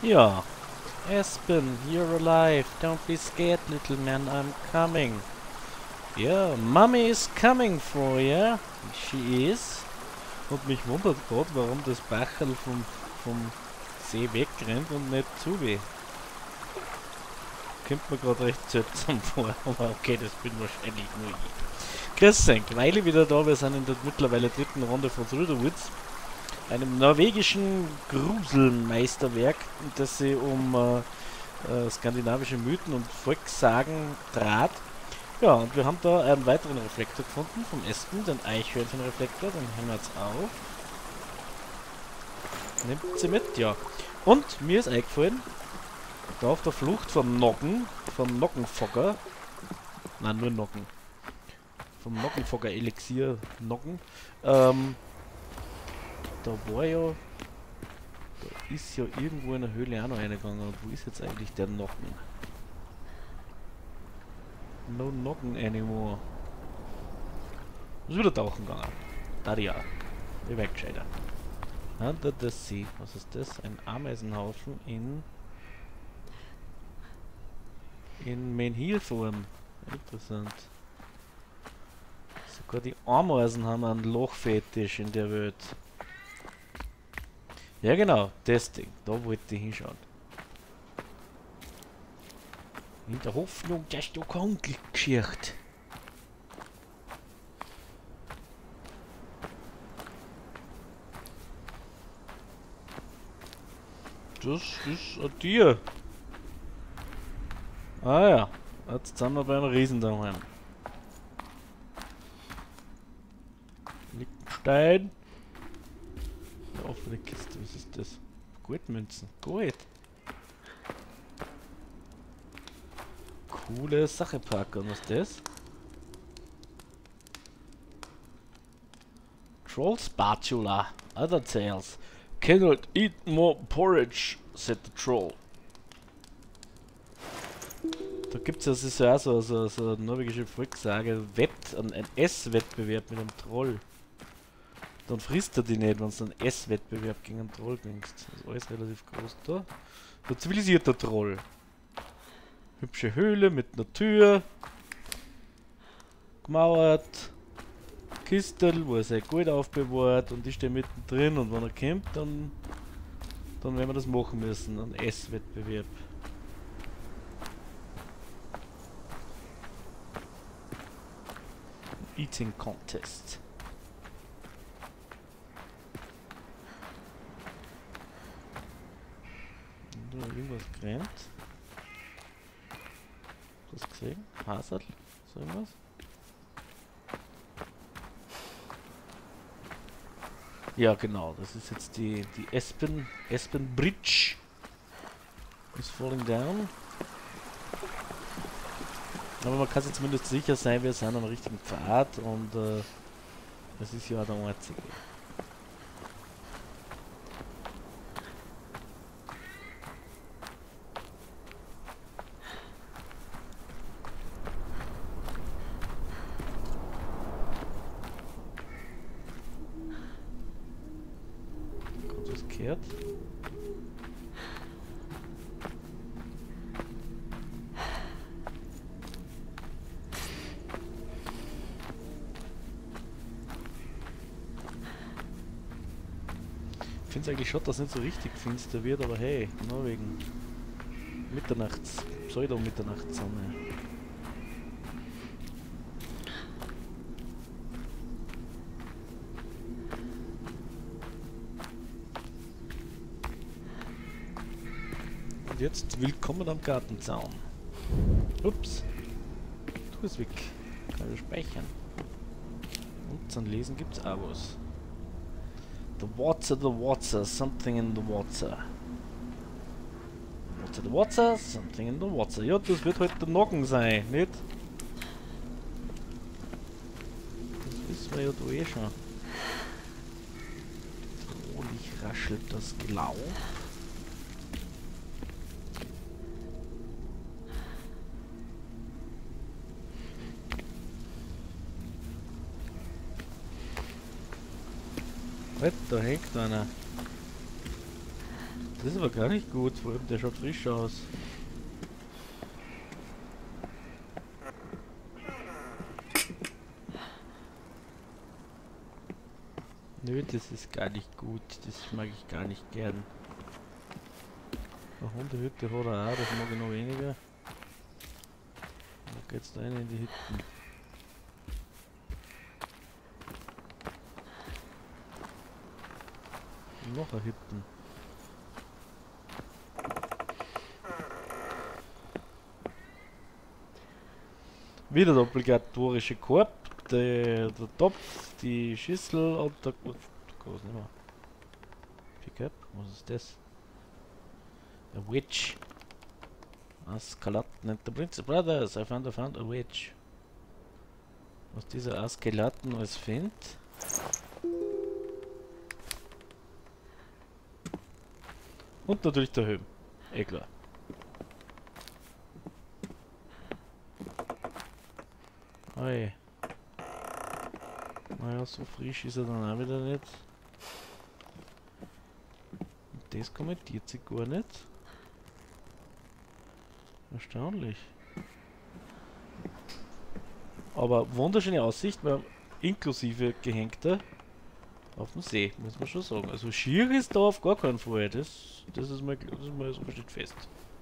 Ja, Aspen, you're alive. Don't be scared, little man, I'm coming. Ja, Mommy is coming for you. She is. Und mich wundert gerade, warum das Bachel vom See wegrennt und nicht zu weh. Kommt mir gerade recht seltsam vor, aber okay, das bin wahrscheinlich nur ich. Grüß euch, Weile wieder da, wir sind in der mittlerweile dritten Runde von Thrillerwoods, einem norwegischen Gruselmeisterwerk, das sich um skandinavische Mythen und Volkssagen trat. Ja, und wir haben da einen weiteren Reflektor gefunden vom Aspen, den Eichhörnchenreflektor, den hängen wir jetzt auf. Nimmt sie mit, ja. Und mir ist eingefallen, da auf der Flucht vom Noggenfogger, nein, nur Noggen, vom Noggenfogger Elixier Noggen, da war ja, da ist ja irgendwo in der Höhle auch noch reingegangen. Und wo ist jetzt eigentlich der Noggen? No Noggen anymore. Muss wieder tauchen gegangen. Da ja. Ich weg gescheiter. Under the Sea. Was ist das? Ein Ameisenhaufen in Menhilform. Interessant. Sogar die Ameisen haben einen Lochfetisch in der Welt. Ja genau, das Ding. Da wollte ich hinschauen. In der Hoffnung, dass du kein Glück geschirrt. Das ist ein Tier. Ah ja, jetzt sind wir bei einem Riesen daheim. Liegt ein Stein. Eine offene Kiste, was ist das? Goldmünzen. Gold. Coole Sache, Parker. Und was ist das? Troll Spatula. Other tales. Cannot eat more porridge, said the troll. Da gibt es ja, das ist ja auch so eine norwegische Volkssage, ein Esswettbewerb mit einem Troll. Dann frisst er die nicht, wenn du einen Esswettbewerb gegen einen Troll denkst. Das ist alles relativ groß da. Der zivilisierte Troll. Hübsche Höhle mit einer Tür. Gemauert. Kistel, wo er sein Gold aufbewahrt und ich stehe mittendrin und wenn er kommt, dann werden wir das machen müssen. Ein Esswettbewerb. Eating Contest. Und da irgendwas grennt. Hast du das gesehen? Hasel? So irgendwas? Ja genau, das ist jetzt die Aspen Bridge is falling down. Aber man kann sich zumindest sicher sein, wir sind am richtigen Pfad und das ist ja der einzige. Kommt was gehört? Ich finde es eigentlich schon, dass es nicht so richtig finster wird, aber hey, Norwegen. Pseudo-Mitternachtssonne. Und jetzt willkommen am Gartenzaun. Ups. Tu es weg. Kann ich speichern. Und zum Lesen gibt's auch was. The water, something in the water. The water, something in the water. Ja, das wird halt der Noggen sein, nicht? Das wissen wir ja da eh schon. Bedrohlich raschelt das Glaub. Da hängt einer. Das ist aber gar nicht gut, vor allem der schaut frisch aus. Nö, das ist gar nicht gut. Das mag ich gar nicht gern. Eine Hundehütte hat er auch, das mag ich noch weniger. Da geht's da rein in die Hütten. Noch eine Hütten. Wieder der obligatorische Korb, der Topf, die Schüssel und der... Was nicht mehr. Pickup? Was ist das? A witch. Askelatten and the Prince Brothers. I found a witch. Was dieser Askelatten alles findet. Und natürlich der Helm. Eh klar. Oi. Naja, so frisch ist er dann auch wieder nicht. Und das kommentiert sich gar nicht. Erstaunlich. Aber wunderschöne Aussicht, weil inklusive Gehängter auf dem See, muss man schon sagen. Also schier ist da auf gar keinen Fall. Das ist mal so steht fest.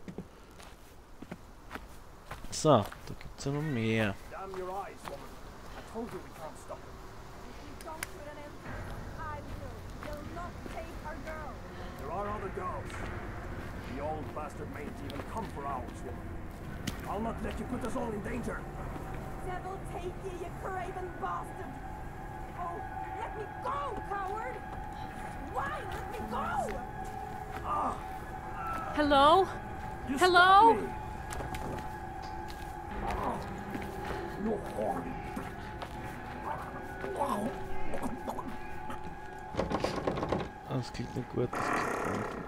So, da gibt es ja noch mehr. Damn your eyes, woman. I told you we can't stop them. If you don't put an end to it, I will. You'll not take our girl. There are other girls. The old bastard mayn't even come for ours, woman. I'll not let you put us all in danger. Devil take you, you craven bastard! Oh, let me go, coward! Why? Let me go! Ah! Hello? You Hello? stopped me. Ah, you horny Das klingt nicht gut. Das klingt gut.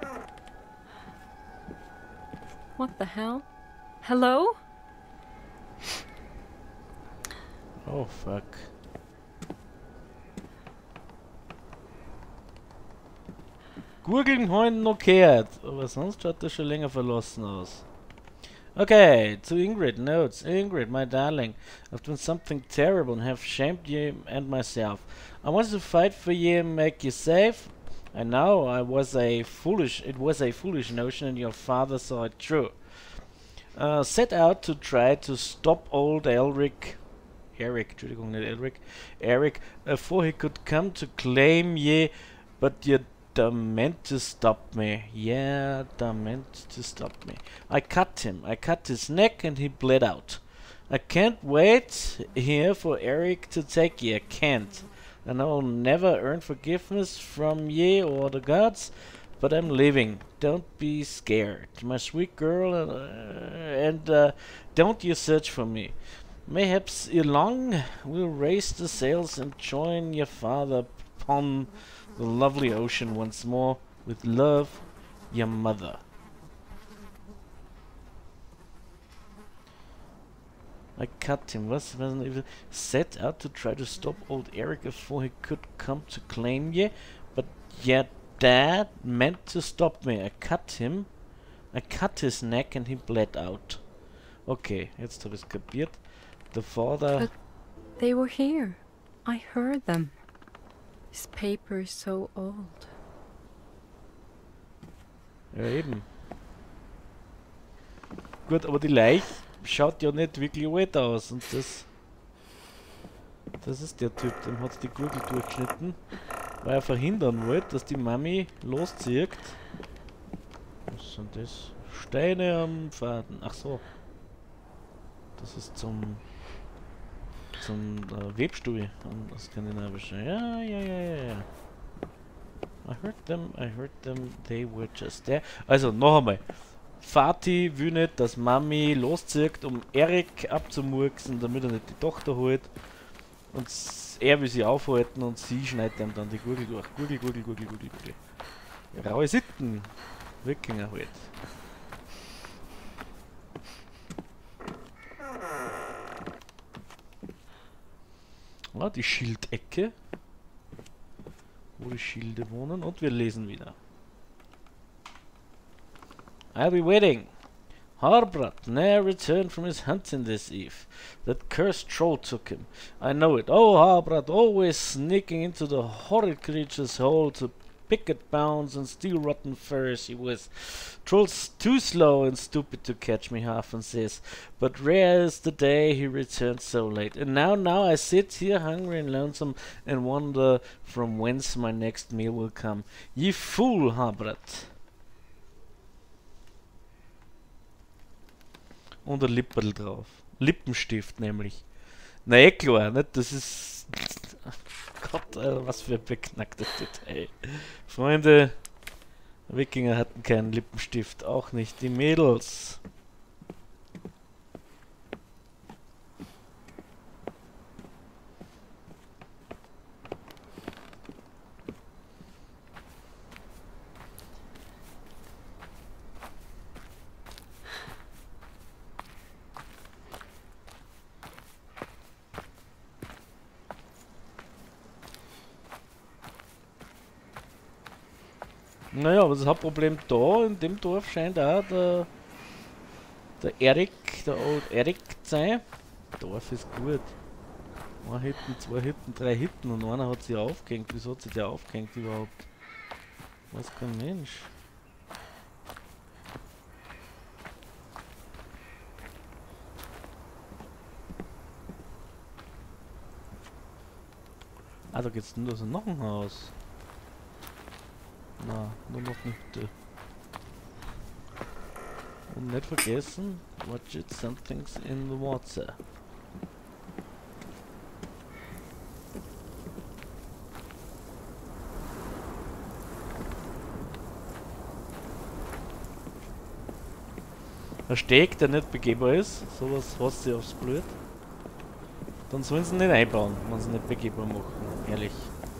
What the hell? Hello? Oh fuck. Gurgeln haben noch gehört, aber sonst schaut das schon länger verlassen aus. Okay, to Ingrid notes. Ingrid, my darling, I've done something terrible and have shamed you and myself. I wanted to fight for you and make you safe. I know it was a foolish notion and your father saw it true. Set out to try to stop old Eric, Entschuldigung, nicht Eric, before he could come to claim ye, but you meant to stop me. Yeah, meant to stop me. I cut his neck and he bled out. I can't wait here for Eric to take ye, I can't. And I will never earn forgiveness from ye or the gods, but I'm leaving. Don't be scared, my sweet girl, and don't you search for me. Mayhaps ere long we'll raise the sails and join your father upon the lovely ocean once more. With love, your mother. I cut him. Wasn't even set out to try to stop old Eric before he could come to claim ye, but yet Dad meant to stop me. I cut him. I cut his neck and he bled out. Okay, jetzt habe ich es kapiert. The father... But they were here. I heard them. This paper is so old. Ja, eben. Gut, aber die Leiche schaut ja nicht wirklich alt aus. Und das ist der Typ, dem hat die Gurgel durchgeschnitten, weil er verhindern wollte, dass die Mami loszieht. Was sind das? Steine am Faden. Ach so. Das ist zum Webstuhl am skandinavischen. Ja. I heard them, they were just there. Also, noch einmal. Vati will nicht, dass Mami loszieht, um Eric abzumurksen, damit er nicht die Tochter holt. Und er will sie aufhalten und sie schneidet ihm dann die Gurgel durch. Gurgel. Raue Sitten. Wikinger halt. Ah, die Schildecke, wo die Schilde wohnen, und wir lesen wieder. I'll be waiting. Harbrat ne'er returned from his hunting this eve. That cursed troll took him. I know it. Oh, Harbrat, always sneaking into the horrid creature's hole to pick at bones and steal rotten furs he was. Troll's too slow and stupid to catch me, Halfdan says, but rare is the day he returned so late. And now I sit here hungry and lonesome and wonder from whence my next meal will come. Ye fool, Harbrat! Und ein Lipperl drauf. Lippenstift nämlich. Na eh klar, nicht? Das ist... Gott, was für ein beknacktes Detail. Freunde, Wikinger hatten keinen Lippenstift, auch nicht die Mädels. Naja, aber das Hauptproblem da, in dem Dorf scheint auch der Erik, der Old Erik zu sein. Dorf ist gut. 1 Hitten, 2 Hitten, 3 Hitten und einer hat sich aufgehängt. Wieso hat sich der aufgehängt überhaupt? Was kein Mensch. Ah, da geht's nur so noch ein Haus. Na, nur noch nicht. Und nicht vergessen, watch it, something's in the water. Ein Steg, der nicht begehbar ist, sowas hast du aufs Blut. Dann sollen sie nicht einbauen, wenn sie nicht begehbar machen, ehrlich.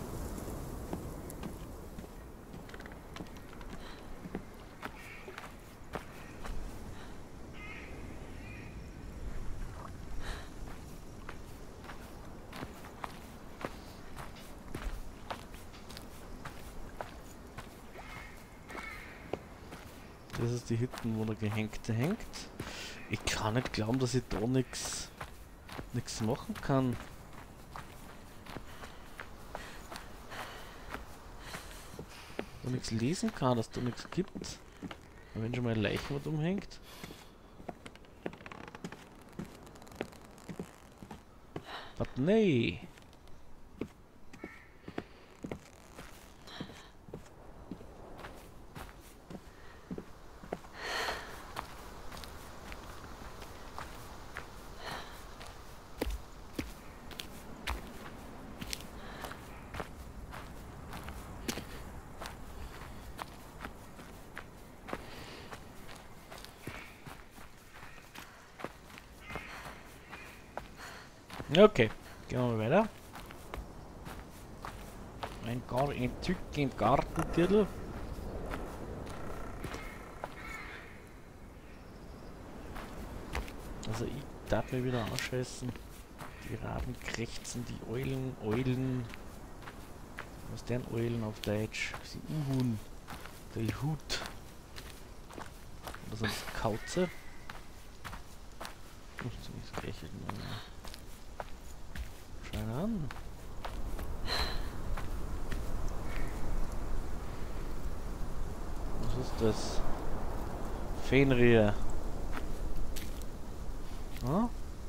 Das ist die Hütten, wo der Gehängte hängt. Ich kann nicht glauben, dass ich da nichts machen kann. Da nichts lesen kann, dass da nichts gibt. Wenn schon mal ein Leichenwort umhängt. Aber nee. Okay, gehen wir mal weiter. Ein entzückender Gartentitel. Also ich darf mir wieder anscheißen. Die Raben krächzen, die Eulen. Was denn Eulen auf Deutsch? Die Uhun. Der Hut. Oder sonst Kauze. Das gleiche. Schau an. Was ist das? Fenrir. Hm?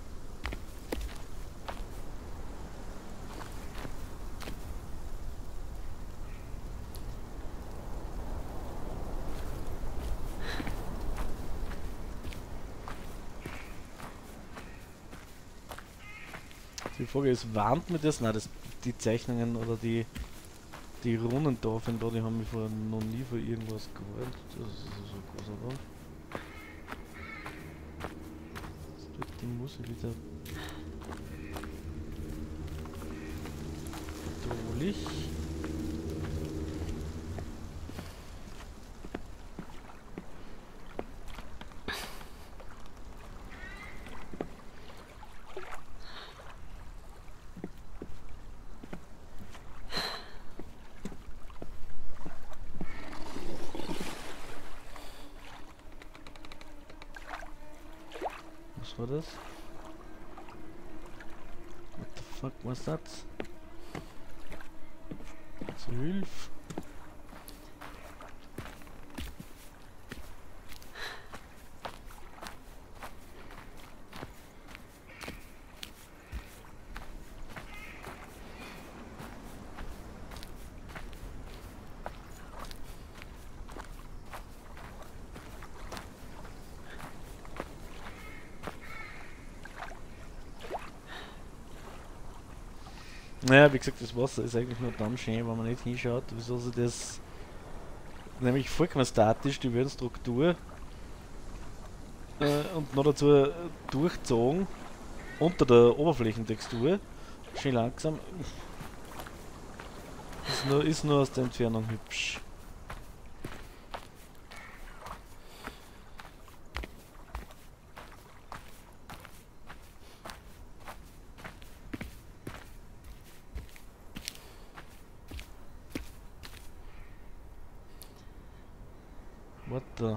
Die Frage ist, warnt mir das? Nein, die Zeichnungen oder die Runen da, die haben mich noch nie vor irgendwas gewarnt. Das ist so ein großer Wand. Die muss ich wieder bedrohlich. Was war das? What the fuck was das? Zur Hilfe. Naja, wie gesagt, das Wasser ist eigentlich nur dann schön, wenn man nicht hinschaut, wieso sie das nämlich vollkommen statisch, die Wellenstruktur und noch dazu durchzogen unter der Oberflächentextur, schön langsam, ist nur aus der Entfernung hübsch. What the?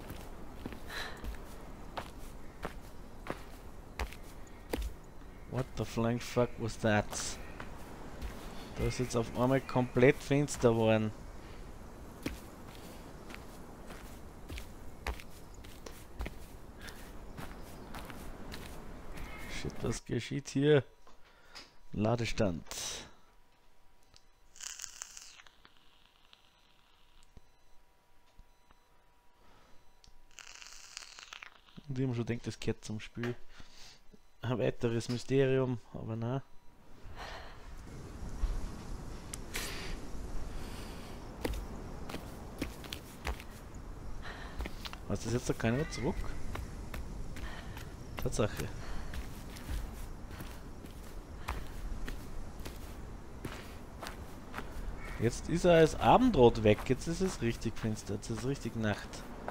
What the flying fuck was that? Da ist jetzt auf einmal komplett finster geworden. Shit, was geschieht hier? Ladestand. Und ich habe schon gedacht, das gehört zum Spiel. Ein weiteres Mysterium, aber nein. Was ist jetzt da keiner zurück? Tatsache. Jetzt ist er als Abendrot weg, jetzt ist es richtig finster, jetzt ist es richtig Nacht.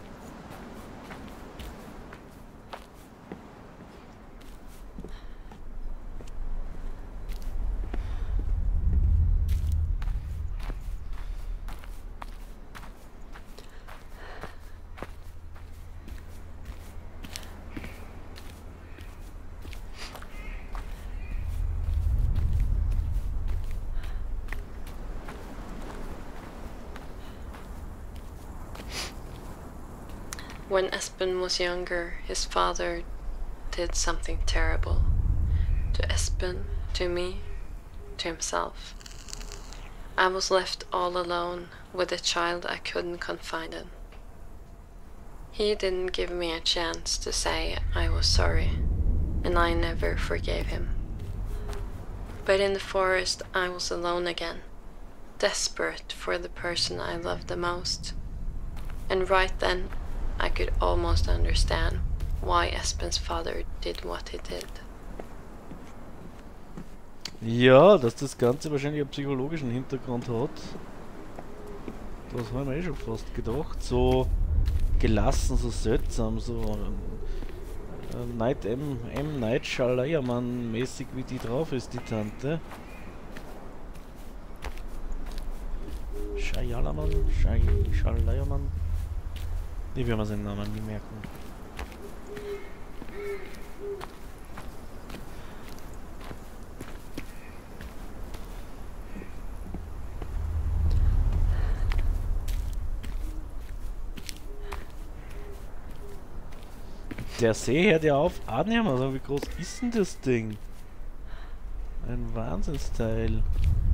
When Espen was younger, his father did something terrible. To Espen, to me, to himself. I was left all alone with a child I couldn't confide in. He didn't give me a chance to say I was sorry, and I never forgave him. But in the forest I was alone again, desperate for the person I loved the most. And right then I could almost understand why Espen's father did what he did. Ja, dass das Ganze wahrscheinlich einen psychologischen Hintergrund hat. Das haben wir eh schon fast gedacht. So gelassen, so seltsam, so Night Shyamalan mäßig wie die drauf ist, die Tante. Shyamalan. Ich will mir seinen Namen nie merken. Der See hört ja auf annehmen, also wie groß ist denn das Ding? Ein Wahnsinnsteil.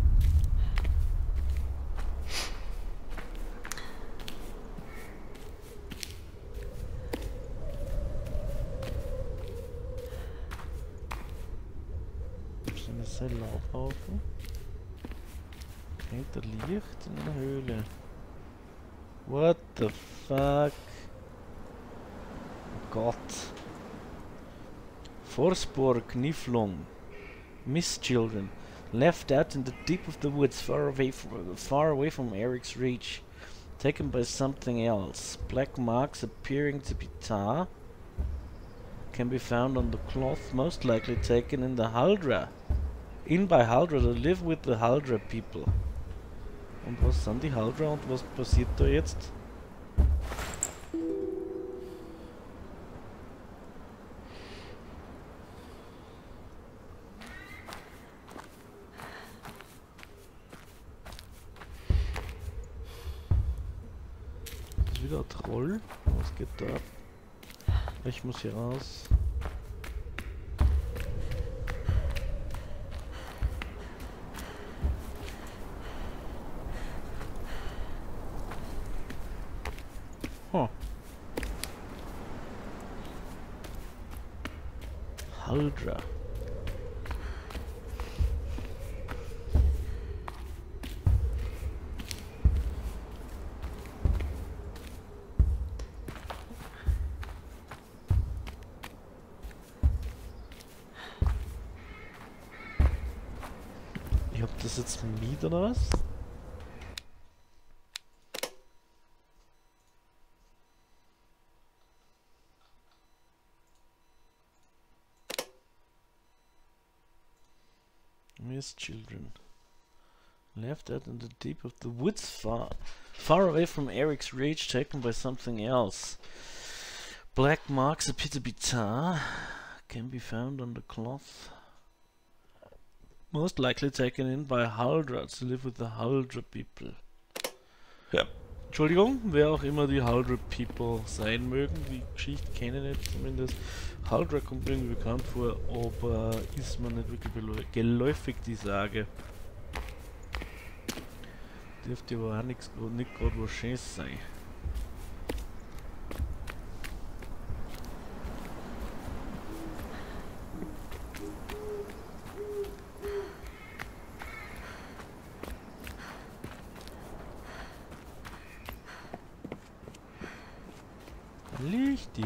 Ist ein Laubhaufen. Hinter Licht in einer Höhle. What the fuck? Oh Gott. Forsborg Niflung. Mist children. Left out in the deep of the woods far away from Eric's reach. Taken by something else. Black marks appearing to be tar. Can be found on the cloth, most likely taken in the Haldra. In by Haldra, they live with the Haldra people. Und was sind die Haldra und was passiert da jetzt? Troll. Was geht da ab? Ich muss hier raus. Oh. Haldra. Ich hab das jetzt mit oder was? Miss children. Left out in the deep of the woods, far away from Eric's rage, taken by something else. Black marks appear to be tar, can be found on the cloth. Most likely taken in by Haldra to live with the Haldra people. Ja. Entschuldigung, wer auch immer die Haldra People sein mögen, die Geschichte kenne ich nicht zumindest. Haldra kommt irgendwie bekannt vor, aber ist mir nicht wirklich geläufig die Sage. Dürfte aber auch nicht gerade was Schönes sein. Richtig.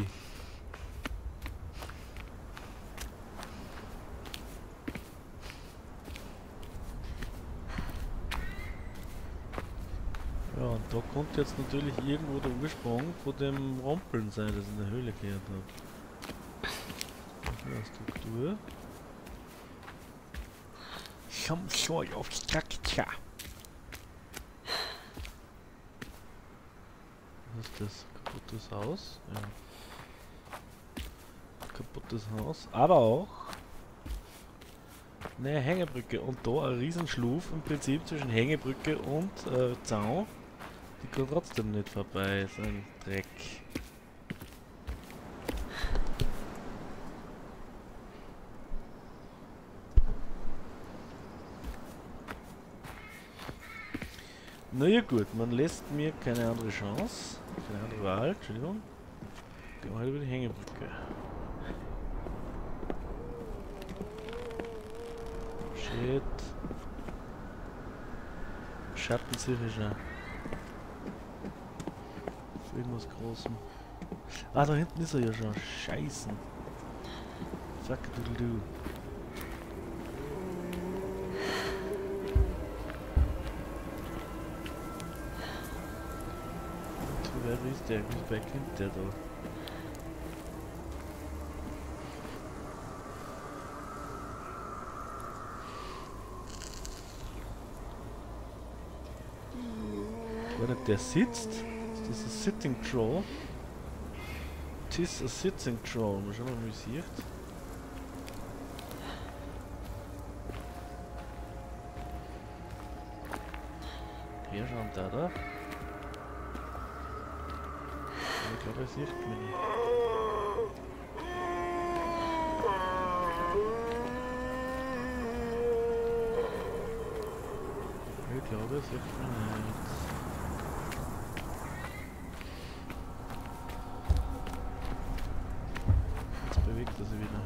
Ja, und da kommt jetzt natürlich irgendwo der Ursprung von dem Rumpeln sein, das in der Höhle gehört hat. Struktur. Some sort of structure. Was ist das? Kaputtes Haus? Ja. Kaputtes Haus. Aber auch eine Hängebrücke. Und da ein Riesenschluf im Prinzip zwischen Hängebrücke und Zaun. Die kann trotzdem nicht vorbei. So ein Dreck. Naja gut, man lässt mir keine andere Chance, keine andere Wahl, Entschuldigung. Gehen wir halt über die Hängebrücke. Shit. Schattensicherer. Für irgendwas Großem. Ah, da hinten ist er ja schon. Scheißen. Fuck doodle doo. Wer ist der? Wie weit kommt der da? War nicht der sitzt? Ist das ein Sitting Troll? Tis a Sitting Troll. Mal schauen, wie man sieht. Hier schauen da. Ich glaube, er sieht mich nicht. Ich glaube, er sieht mich nicht. Jetzt bewegt er sich wieder.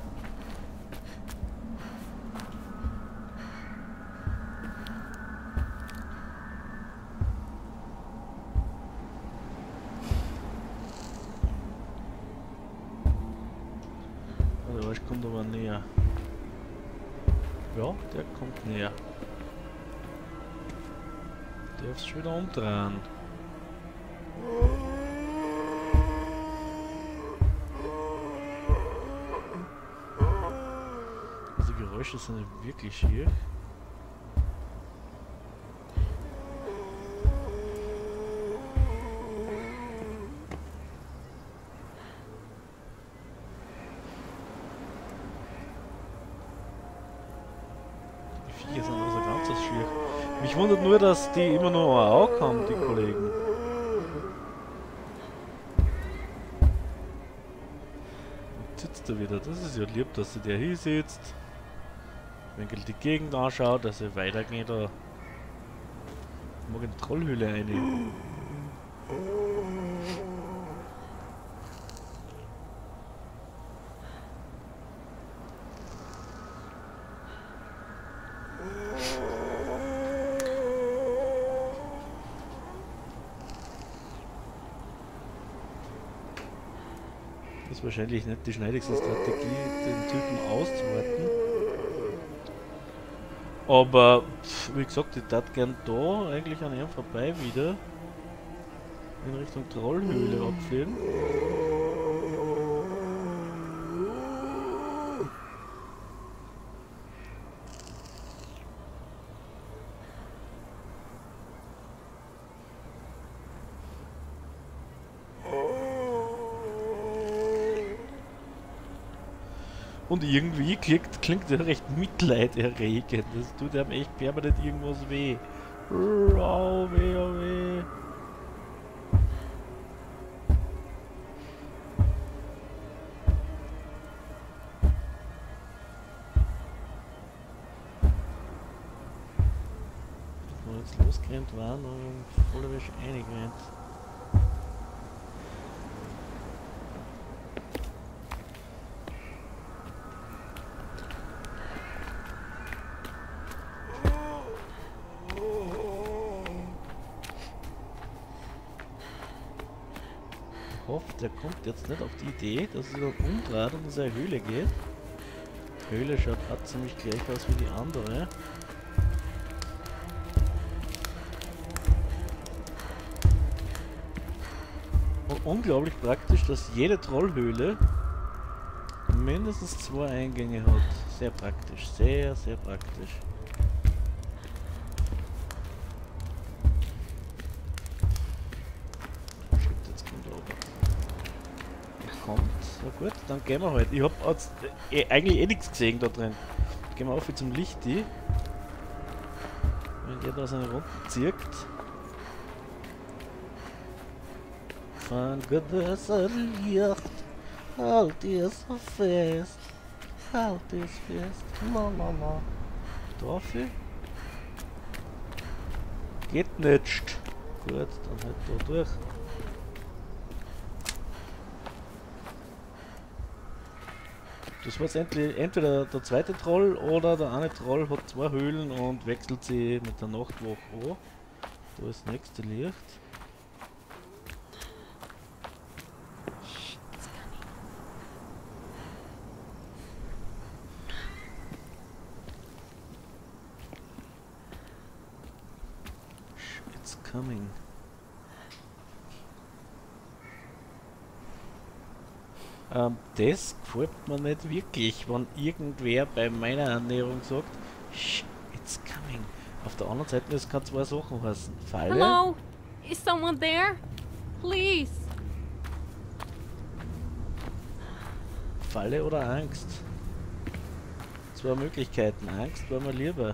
Kommt aber näher. Ja, der kommt näher. Der darf's schon wieder umdrehen. Also die Geräusche sind wirklich schier. Die sind also ganz schier. Mich wundert nur, dass die immer nur ein Auge haben, die Kollegen. Jetzt sitzt er wieder. Das ist ja lieb, dass er der hier sitzt. Wenn er die Gegend anschaut, dass er weitergeht da. Mag in die Trollhöhle rein. Das ist wahrscheinlich nicht die schneidigste Strategie, den Typen auszuwarten. Aber, wie gesagt, ich tat gern da eigentlich an ihm vorbei wieder in Richtung Trollhöhle abfliegen. Und irgendwie klingt der recht mitleiderregend. Das tut einem echt permanent irgendwas weh. Au weh, au weh. Wenn wir jetzt losgerannt waren und voller Wäsche eingerannt. Hofft, der kommt jetzt nicht auf die Idee, dass er dann umdreht und in seine Höhle geht. Die Höhle schaut auch ziemlich gleich aus wie die andere. Und unglaublich praktisch, dass jede Trollhöhle mindestens 2 Eingänge hat. Sehr praktisch, sehr, sehr praktisch. Kommt. So gut, dann gehen wir halt. Ich hab jetzt eigentlich nichts gesehen da drin. Gehen wir auf zum Lichti. Wenn der da seine Runden zieht. Von Gottes Licht, halt ihr so fest. Halt es fest. La la la. Dafür? Geht nicht. Gut, dann halt da durch. Das war jetzt entweder der zweite Troll oder der eine Troll hat 2 Höhlen und wechselt sie mit der Nachtwache an. Da ist das nächste Licht. It's coming. Das gefällt mir nicht wirklich, wenn irgendwer bei meiner Ernährung sagt, Shh, it's coming. Auf der anderen Seite, das kann 2 Sachen heißen. Falle. Hello? Is someone there? Please. Falle oder Angst. 2 Möglichkeiten. Angst war mir lieber.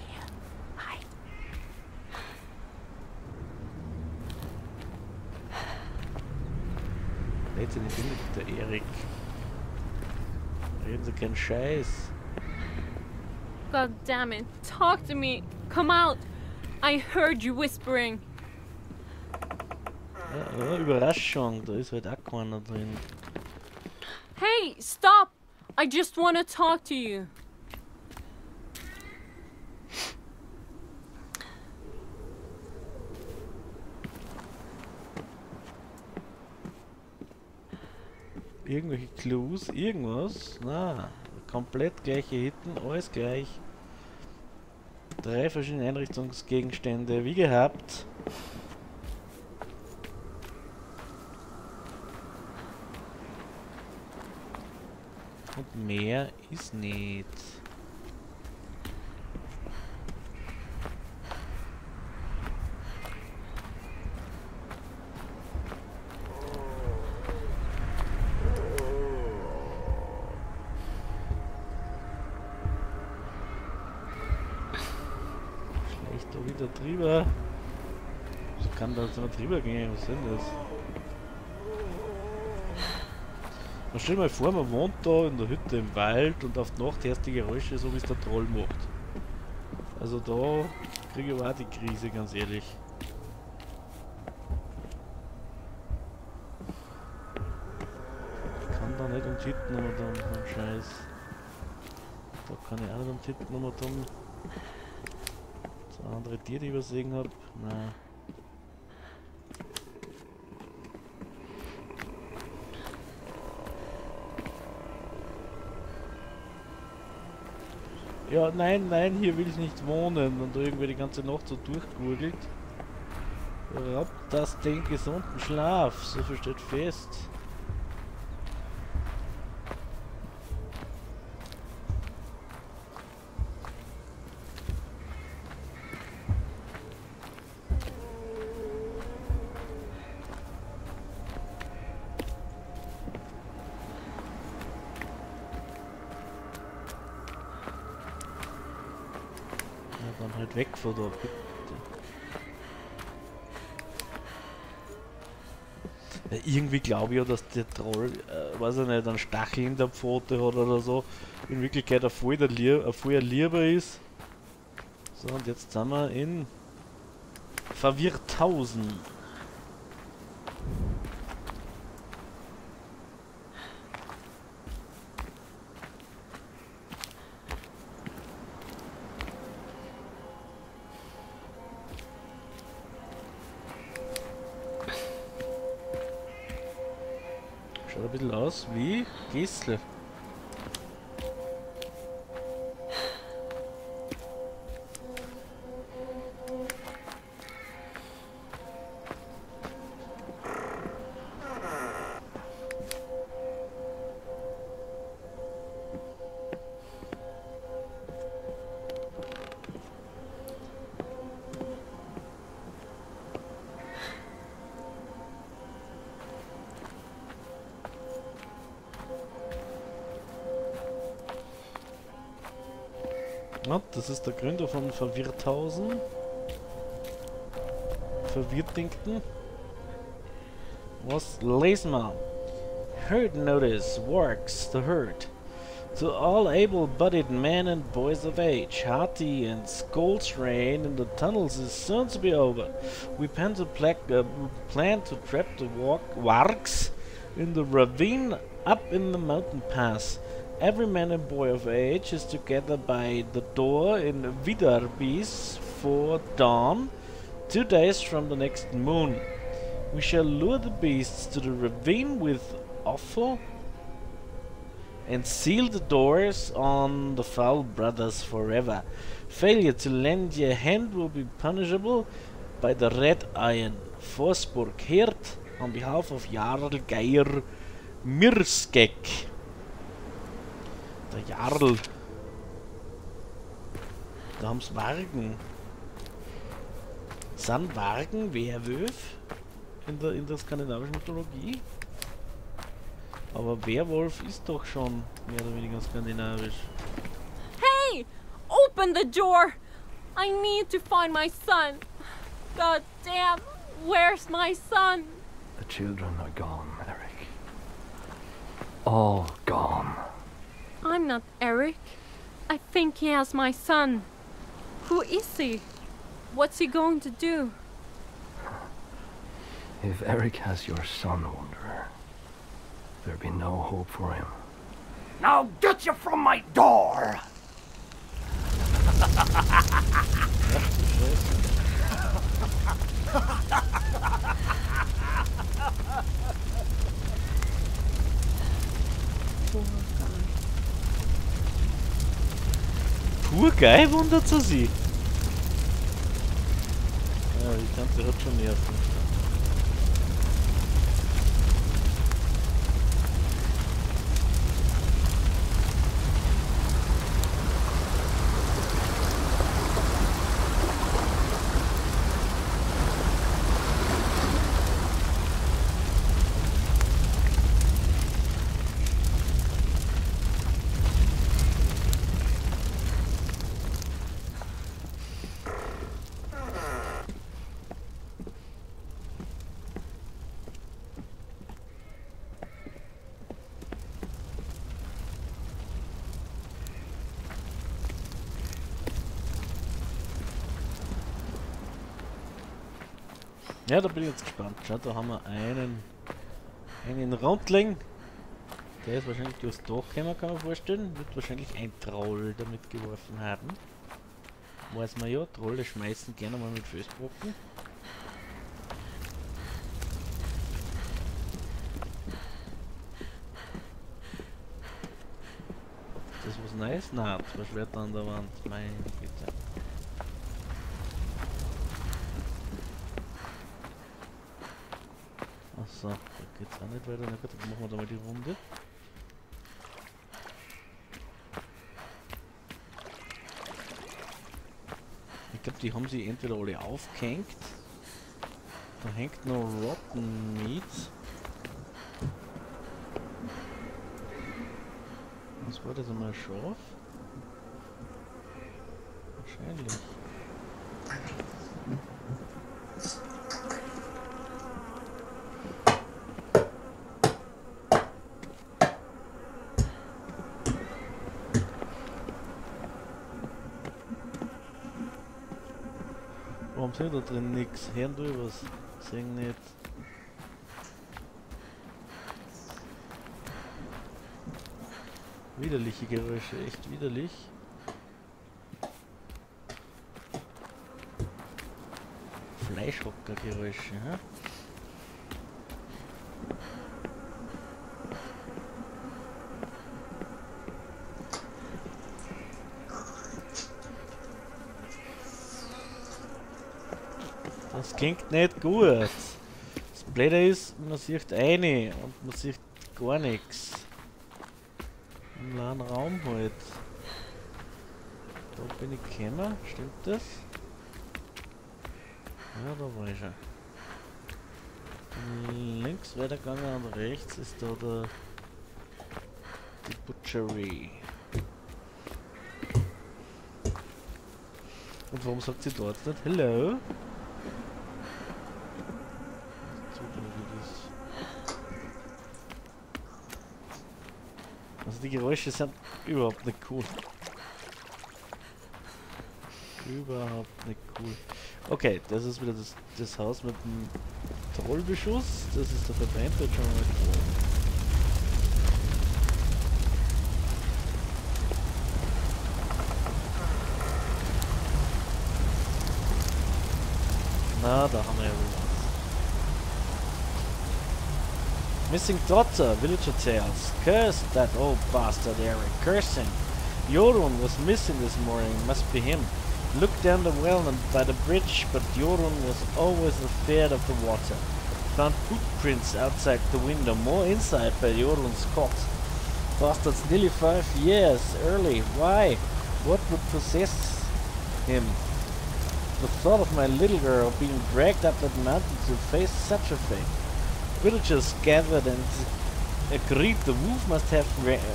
Jetzt in die Binde, der Erik. Reden Sie keinen Scheiß. God damn it. Talk to me. Come out. I heard you whispering. Ja, Überraschung, da ist halt auch keiner drin. Hey, stop. I just want to talk to you. Irgendwelche Clues, irgendwas? Na, komplett gleiche Hitten, alles gleich. 3 verschiedene Einrichtungsgegenstände, wie gehabt. Und mehr ist nicht. Da wieder drüber. Ich kann da so drüber gehen, was sind das? Man stell dir mal vor, man wohnt da in der Hütte im Wald und auf die Nacht hörst du die Geräusche, so wie es der Troll macht. Also da kriege ich aber auch die Krise, ganz ehrlich. Ich kann da nicht um Titennummer tun, so ein Scheiß. Da kann ich auch nicht um Titennummer tun. Das andere Tier, die ich übersehen habe. Nein. Ja, nein, nein, hier will ich nicht wohnen und irgendwie die ganze Nacht so durchgurgelt. Raubt das den gesunden Schlaf, so viel steht fest. Dann halt weg von da, bitte. Ja, irgendwie glaube ich ja, dass der Troll, weiß ich nicht, einen Stachel in der Pfote hat oder so. In Wirklichkeit ein voll Lieber ist. So, und jetzt sind wir in Verwirrthausen. Schaut ein bisschen aus wie Gessle. Ja, das ist der Gründer von Verwirrthausen. Verwirrtington. Was lesen wir? Herd notice works the herd. To all able-bodied men and boys of age, Hati and Skull's reign in the tunnels is soon to be over. We plan to trap the wargs in the ravine up in the mountain pass. Every man and boy of age is together by the door in Vidarbis for dawn, 2 days from the next moon. We shall lure the beasts to the ravine with offal and seal the doors on the foul brothers forever. Failure to lend a hand will be punishable by the red iron. Forsburg Hirt on behalf of Jarl Geir Mirskek. Der Jarl. Da haben's Wargen. Sind Wargen Werwölf in der skandinavischen Mythologie? Aber Werwolf ist doch schon mehr oder weniger skandinavisch. Hey! Open the door! I need to find my son. God damn, where's my son? The children are gone, Eric. All gone. I'm not Eric. I think he has my son. Who is he? What's he going to do? If Eric has your son, Wanderer, there'll be no hope for him. Now get you from my door! Pur geil wundert sie. Ja, die Tante hat schon Nerven. Ja, da bin ich jetzt gespannt. Schau, da haben wir einen Rundling. Der ist wahrscheinlich durchs Dach gekommen, kann man vorstellen. Wird wahrscheinlich ein Troll damit geworfen haben. Weiß man ja, Trolle schmeißen gerne mal mit Felsbrocken. Das was Neues? Nein, zwei Schwerter an der Wand. Meine Güte. Achso, da geht's auch nicht weiter. Na gut, dann machen wir da mal die Runde. Ich glaube, die haben sie entweder alle aufgehängt. Da hängt noch Rotten Meat. Was war das einmal? Schaf? Wahrscheinlich. Warum sehen da drin nichts? Hören du was? Sehen nicht. Widerliche Geräusche, echt widerlich. Fleischhockergeräusche, hä? Das klingt nicht gut. Das Blöde ist, man sieht eine und man sieht gar nichts. Im leeren Raum halt. Da bin ich gekommen, stimmt das? Ja, da war ich schon. Links weitergegangen und rechts ist da die Butchery. Und warum sagt sie dort nicht Hello? Also die Geräusche sind überhaupt nicht cool. Überhaupt nicht cool. Okay, das ist wieder das Haus mit dem Trollbeschuss. Das ist der Verbrennt, wird schon mal vor. Na, da haben wir ja wohl was. Missing daughter, villager tales. Curse that old bastard Eric. Curse him. Jorun was missing this morning, must be him. Looked down the well and by the bridge, but Jorun was always afraid of the water. Found footprints outside the window, more inside by Jorun's cot. Bastard's nearly 5 years early. Why? What would possess him? The thought of my little girl being dragged up that mountain to face such a fate. Villagers gathered and agreed the wolf must have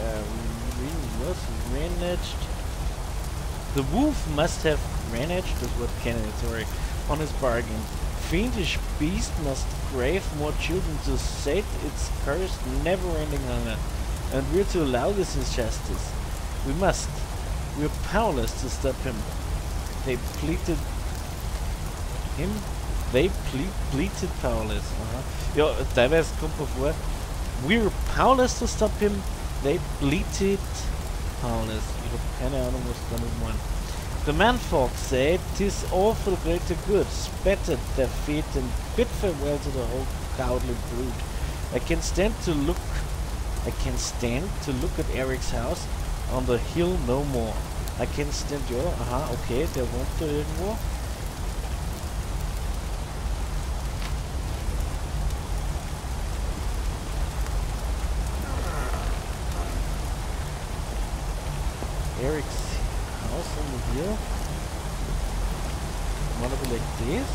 reneged. The wolf must have reneged, that's what Kennedy, sorry, on his bargain. Fiendish beast must crave more children to sate its cursed, never-ending hunger. And we're to allow this injustice. We must. We're powerless to stop him. They pleaded him. They pleaded powerless. Ja, teilweise kommt mir vor, we're powerless to stop him. They pleaded powerless. Ich hab keine Ahnung, was damit meint. The manfolk said, 'tis all for the greater good, spat at their feet and bid farewell to the whole cowardly brood. I can stand to look at Eric's house on the hill no more. I can stand, ja, aha, okay, der wohnt da irgendwo. Eric's house on the hill. Wanna be like this?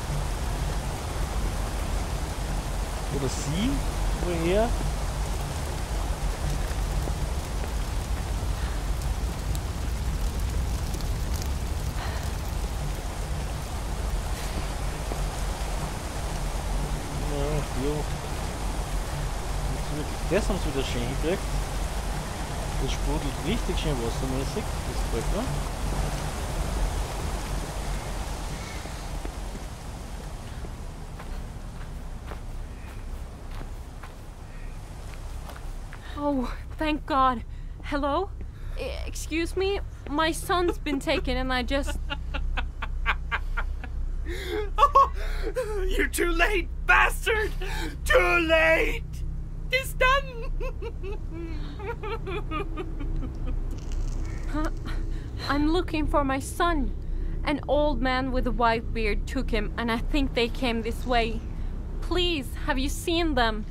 Oder sie? Woher? Das haben sie wieder schön hingekriegt. Das sprudelt richtig schön wassermäßig. Das gefällt mir. Oh, thank God. Hello? Excuse me? My son's been taken and I just... Oh, you're too late, bastard! Too late! It's done! I'm looking for my son. An old man with a white beard took him and I think they came this way. Please, have you seen them?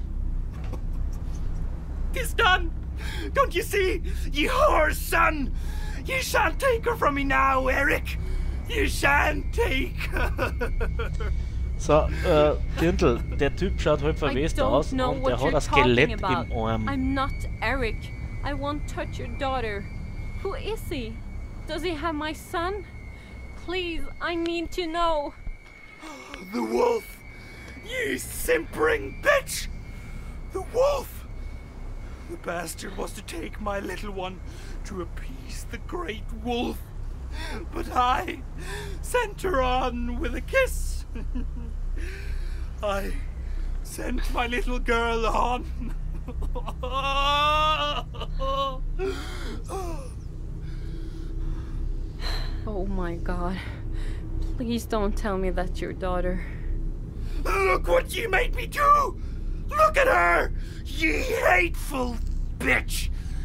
It's done! Don't you see? You whore's son! You shan't take her from me now, Eric! You shan't take her! So, Dirndl, der Typ schaut halt I verwest aus don't know und der what hat you're ein Skelett talking about. im Arm. I'm not Eric. I won't touch your daughter. Who is he? Does he have my son? Please, I need to know. The wolf! You simpering bitch! The wolf! The bastard was to take my little one to appease the great wolf. But I sent her on with a kiss. I sent my little girl on. Oh my God. Please don't tell me that's your daughter. Look what you made me do! Look at her! You hateful bitch!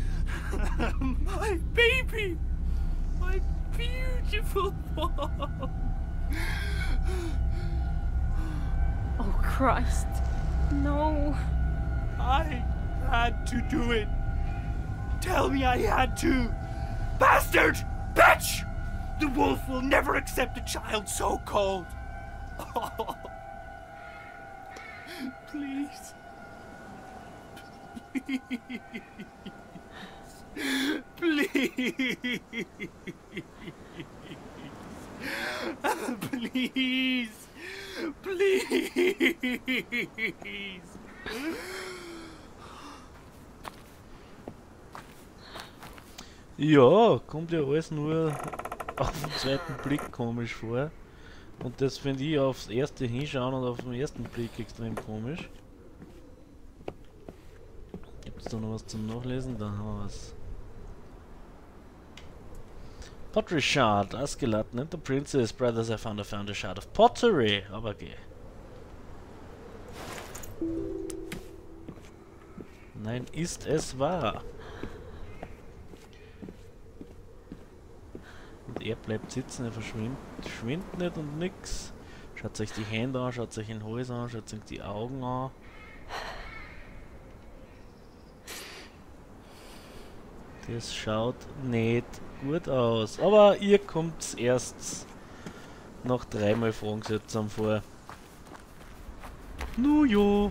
My baby! My beautiful one! Oh Christ. No. I had to do it. Tell me I had to. Bastard! Bitch! The wolf will never accept a child so called. Please. Please. Please. Please. Ja, kommt ja alles nur auf den zweiten Blick komisch vor. Und das finde ich aufs erste Hinschauen und auf den ersten Blick extrem komisch. Gibt es da noch was zum Nachlesen? Da haben wir was. Pottery shard, Askeladden and the Princess Brothers have found a shard of pottery. Aber geh. Nein, ist es wahr? Und er bleibt sitzen, er verschwindet nicht und nix. Schaut euch die Hände an, schaut euch den Hals an, schaut euch die Augen an. Das schaut nicht gut aus. Aber ihr kommt erst nach 3-mal Fragen seltsam vor. Nu jo.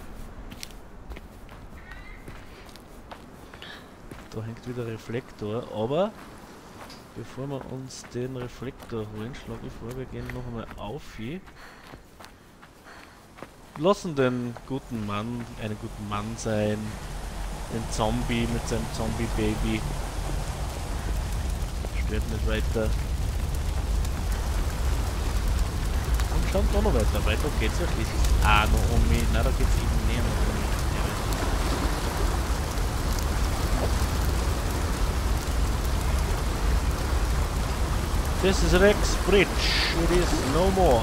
Da hängt wieder Reflektor, aber bevor wir uns den Reflektor holen, schlage ich vor, wir gehen noch einmal auf hier. Lassen den guten Mann einen guten Mann sein. Den Zombie mit seinem Zombie-Baby. Stört nicht weiter. Und schauen da noch weiter. Weiter geht's ja schließlich. Ah, noch um mich. Nein, da geht's eben näher noch um mich. This is Rex Bridge. It is no more.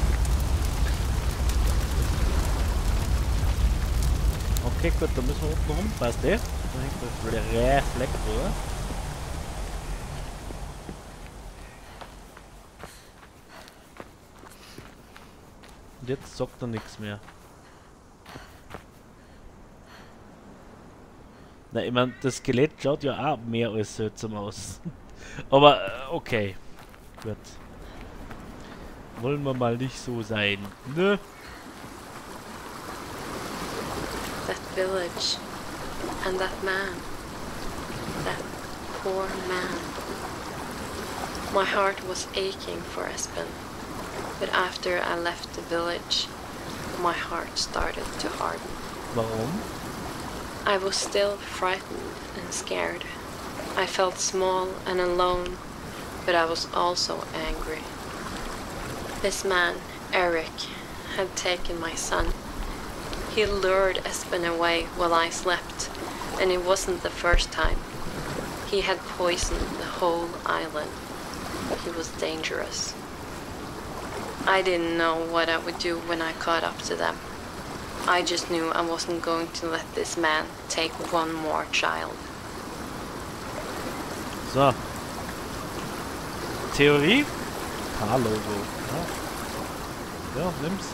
Okay, gut, da müssen wir unten rum. Passt eh? Da hängt der Reflektor. Und jetzt sagt er nichts mehr. Na, ich meine, das Skelett schaut ja auch mehr als seltsam aus. Aber, okay. Gut. Wollen wir mal nicht so sein, ne? That village and that man. That poor man. My heart was aching for Espen, but after I left the village, my heart started to harden. Warum? I was still frightened and scared. I felt small and alone, but I was also angry. This man, Eric, had taken my son. He lured Espen away while I slept, And it wasn't the first time. He had poisoned the whole island. He was dangerous. I didn't know what I would do when I caught up to them. I just knew I wasn't going to let this man take one more child. So. Theorie? K-Logo. Ja, nimm's.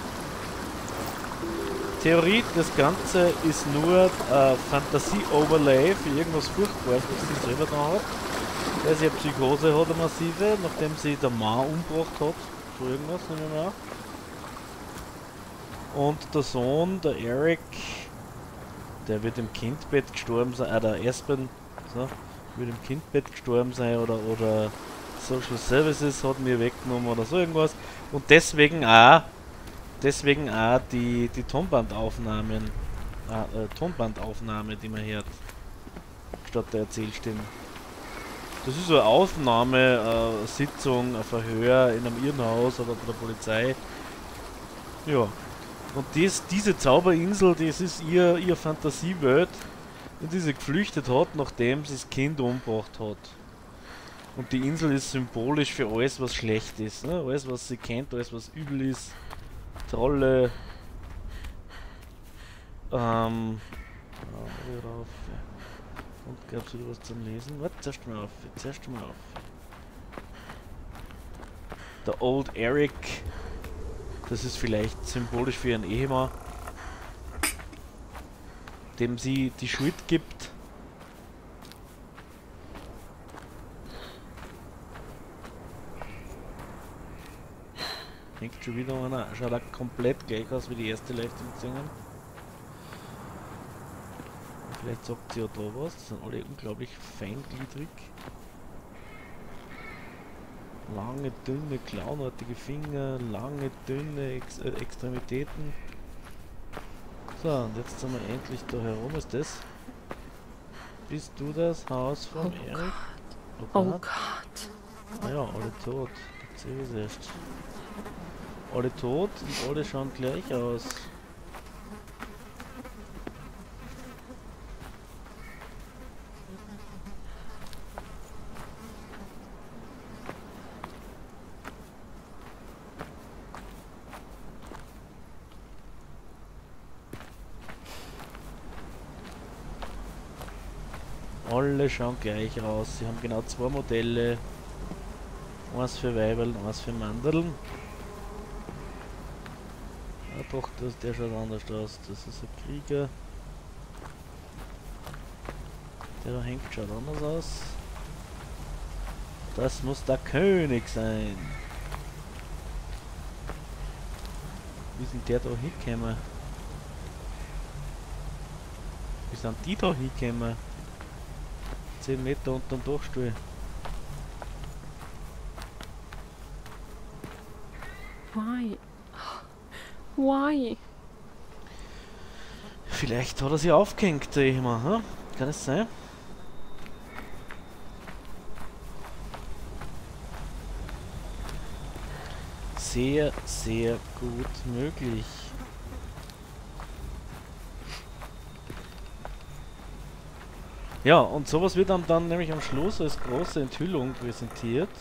Theorie, das Ganze ist nur Fantasie-Overlay für irgendwas Furchtbares, was sie selber da hat. Weil sie eine Psychose hat, eine massive, nachdem sie der Mann umgebracht hat. So irgendwas, nehmen wir mal. Und der Sohn, der Eric, der wird im Kindbett gestorben sein, der Aspen, so, wird im Kindbett gestorben sein oder Social Services hat mir weggenommen oder so irgendwas. Und deswegen auch die Tonbandaufnahme, die man hört, statt der Erzählstimme. Das ist so eine Aufnahme, eine Sitzung, ein Verhör in einem Irrenhaus oder bei der Polizei. Ja. Und diese Zauberinsel, das ist ihr Fantasiewelt, in die sie geflüchtet hat, nachdem sie das Kind umgebracht hat. Und die Insel ist symbolisch für alles, was schlecht ist. Ne? Alles, was sie kennt, alles, was übel ist. Trolle. Und gab es wieder was zum Lesen? Warte, zuerst mal auf. Der Old Eric. Das ist vielleicht symbolisch für ihren Ehemann, dem sie die Schuld gibt. Denkt schon wieder einer, schaut auch komplett gleich aus wie die erste Live-Beziehung. Vielleicht sagt sie ja da was, die sind alle unglaublich feingliedrig. Lange, dünne, clownartige Finger, lange, dünne Extremitäten. So, und jetzt sind wir endlich da herum. Ist das? Bist du das Haus von Eric? Oh Gott. Ja, alle tot. Jetzt sehe ich es erst. Alle tot und alle schauen gleich aus. Alle schauen gleich aus. Sie haben genau zwei Modelle. Eins für Weiberl, eins für Mandeln. Ah doch, der schaut anders aus. Das ist ein Krieger. Der da hängt schaut anders aus. Das muss der König sein. Wie sind der da hingekommen? Wie sind die da hingekommen? 10 Meter unter dem Dachstuhl. Why? Why? Vielleicht hat er sie aufgehängt, der Ehemann, hm? Kann es sein? Sehr, sehr gut möglich. Ja, und sowas wird dann nämlich am Schluss als große Enthüllung präsentiert.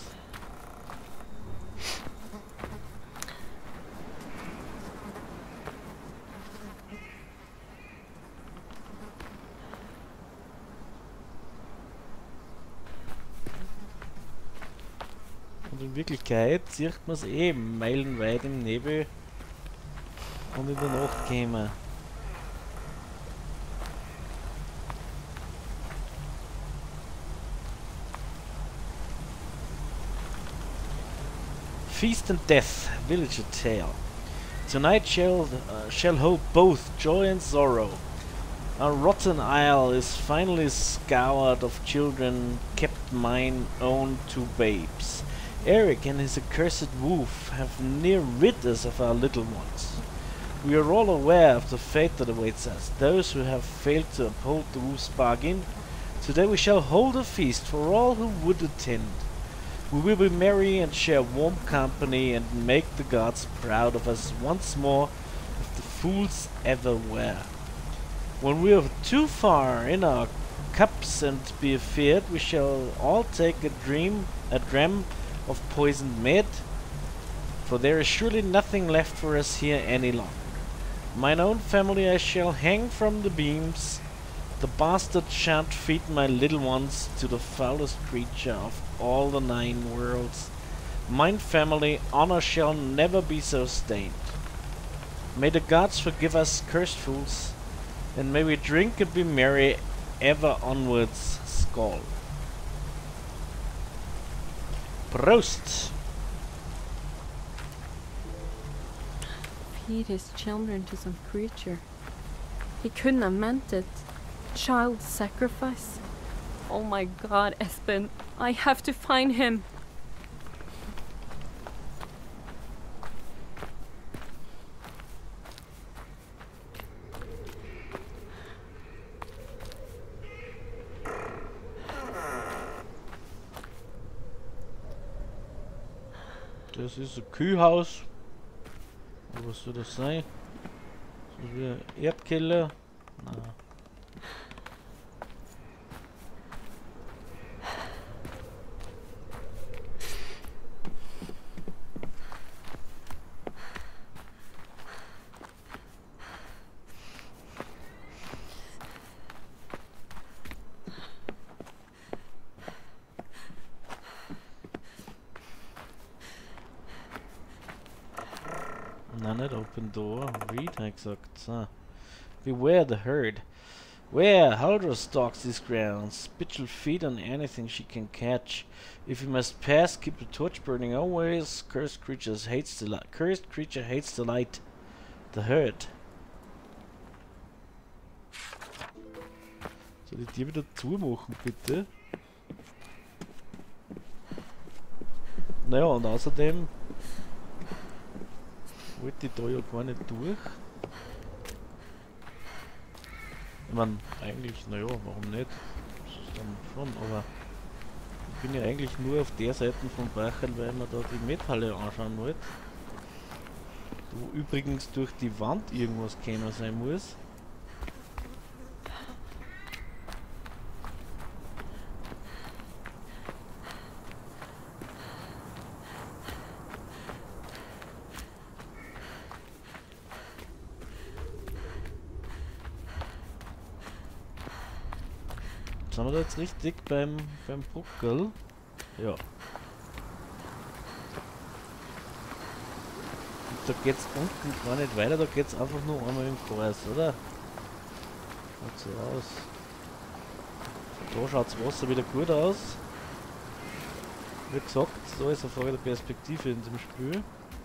Und in Wirklichkeit sieht man es eben meilenweit im Nebel und in der Nacht käme. Feast and Death, Villager Tale. Tonight shall hold both joy and sorrow. Our rotten isle is finally scoured of children, kept mine own 2 babes. Eric and his accursed wolf have near rid us of our little ones. We are all aware of the fate that awaits us, those who have failed to uphold the wolf's bargain. Today we shall hold a feast for all who would attend. We will be merry and share warm company and make the gods proud of us once more, if the fools ever were. When we are too far in our cups and be feared, we shall all take a dram of poisoned mead, for there is surely nothing left for us here any longer. Mine own family I shall hang from the beams. The bastard shan't feed my little ones to the foulest creature of all the 9 worlds. Mine family honor shall never be so stained. May the gods forgive us cursed fools, and may we drink and be merry ever onwards. Skål. Prost! Feed his children to some creature. He couldn't have meant it. Child sacrifice. Oh my god, Espen. I have to find him. Das ist ein Kühlhaus. Was soll das sein? So wie ein Erdkeller? Nein. Not open door. Read, habe ich gesagt. So. Beware the herd. Where Haldra stalks these grounds. Spit shall feed on anything she can catch. If you must pass, keep the torch burning always. Cursed creature hates the light. Cursed creature hates the light. The herd. Soll ich die wieder zumachen, bitte? Naja, und außerdem wollte ich da ja gar nicht durch. Ich meine, eigentlich, naja, warum nicht? Das ist dann schon, aber ich bin ja eigentlich nur auf der Seite von Brachel, weil man da die Methalle anschauen wollte. Wo übrigens durch die Wand irgendwas gekommen sein muss. Sind wir da jetzt richtig beim Buckel? Ja. Und da geht's unten gar nicht weiter, da geht's einfach nur einmal im Kreis, oder? Schaut so aus. Da schaut das Wasser wieder gut aus. Wie gesagt, da ist eine Frage der Perspektive in dem Spiel.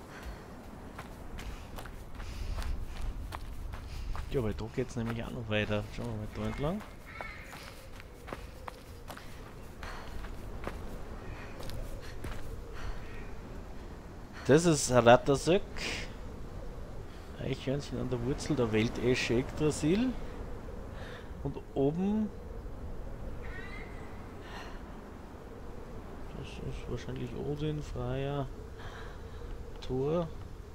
Ja, weil da geht's nämlich auch noch weiter. Schauen wir mal da entlang. Das ist Rattersöck. Eichhörnchen an der Wurzel der Weltesche Yggdrasil. Und oben... Das ist wahrscheinlich Odin, Freya, Thor.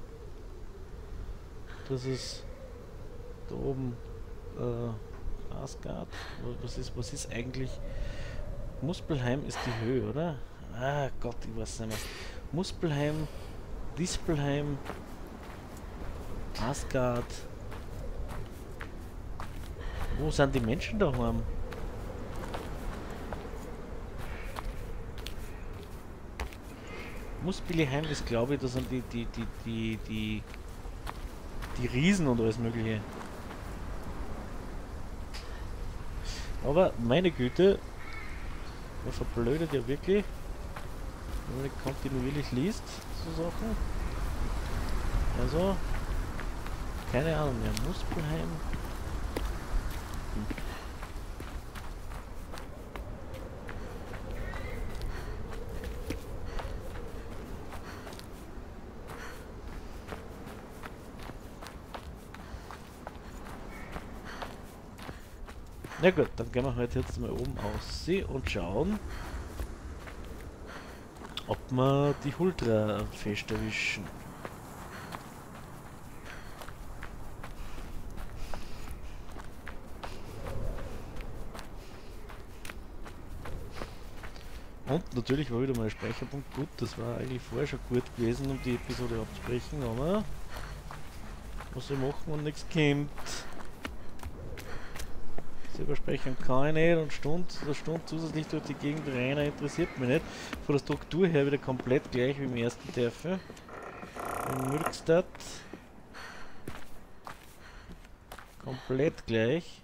Das ist da oben Asgard. Was ist eigentlich... Muspelheim ist die Höhe, oder? Ah Gott, ich weiß nicht mehr. Muspelheim, Dispelheim, Asgard. Wo sind die Menschen daheim? Muspelheim ist, glaube ich, das sind die Riesen und alles mögliche. Aber meine Güte, man verblödet ja wirklich, wenn man nicht kontinuierlich liest, so Sachen. Also, keine Ahnung mehr. Muspelheim. Na gut, dann gehen wir halt jetzt mal oben aussehen und schauen, ob wir die Huldra fest erwischen. Und natürlich war wieder mal ein Speicherpunkt gut. Das war eigentlich vorher schon gut gewesen, um die Episode abzubrechen, aber was wir machen und nichts kommt. Selber speichern kann ich nicht und eine Stunde zusätzlich durch die Gegend rein interessiert mich nicht. Von der Struktur her wieder komplett gleich wie im ersten Dörfer. In Mürkstadt. Komplett gleich.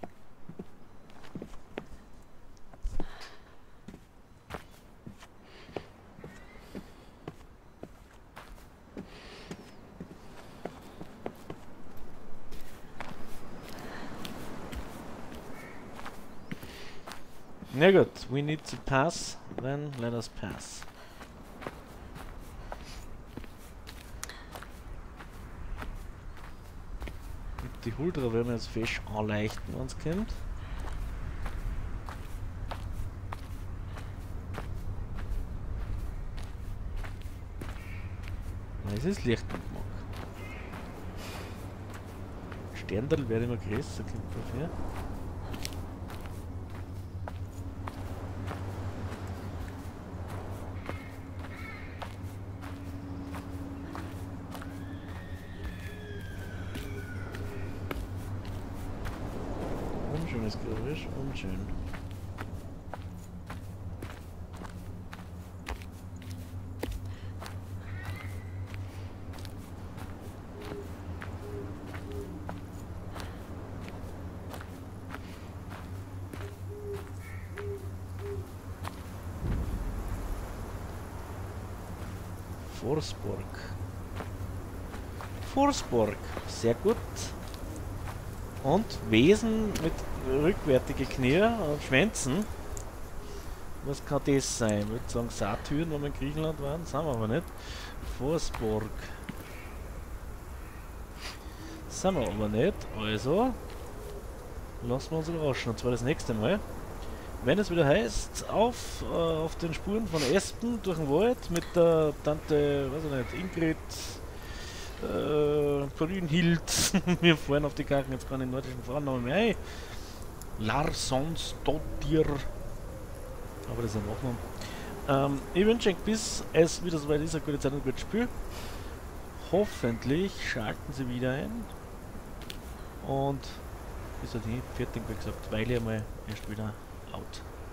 Na gut, we need to pass, then let us pass. Die Huldra werden wir jetzt fest anleichten, wenn es kommt. Es ist Licht gemacht. Sterndal wird immer größer, kommt dafür. Unschönes Geräusch, unschön. Forsborg, sehr gut. Und Wesen mit rückwärtigen Knie und Schwänzen. Was kann das sein? Ich würde sagen Satyren, wenn wir in Griechenland waren, sind wir aber nicht. Forsborg. Sind wir aber nicht. Also lassen wir uns überraschen. Und zwar das nächste Mal. Wenn es wieder heißt, auf den Spuren von Espen durch den Wald mit der Tante, weiß ich nicht, Ingrid, Brünhild, wir fahren auf die Karten, jetzt kann ich den nordischen Frauennamen mehr ein. Larssonsdottir, aber das ist ein Nachname. Ich wünsche euch, bis es wieder soweit ist, eine gute Zeit und ein gutes Spiel. Hoffentlich schalten sie wieder ein. Und bis dahin, fertig, wie gesagt, weil ich einmal erst wieder out.